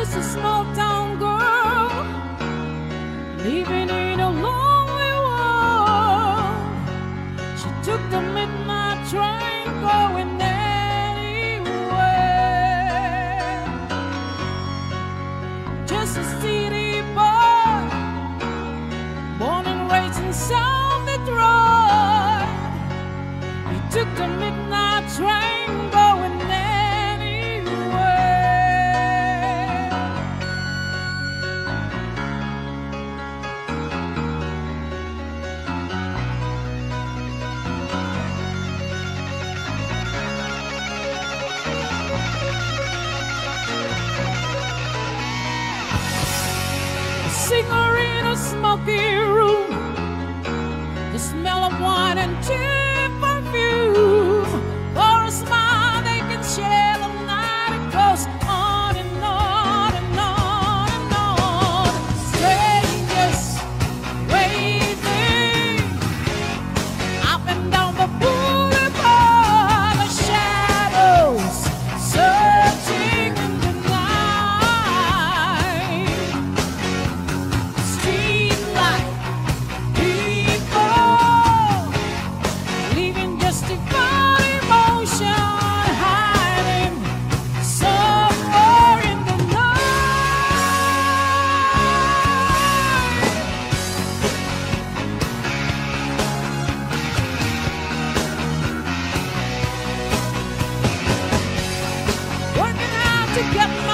just a small town girl living in a lonely world. She took the midnight train going anywhere. Just a city boy, born and raised in South Detroit. He took the midnight train going anywhere. A singer in a smoky room, the smell of wine and cheap perfume. For a smile they can share the night. It goes on and on and on and on. Strangers waving up and down the boulevard. The shadows searching in the night. Street light people leaving justified emotion, hiding somewhere in the night. Working hard to get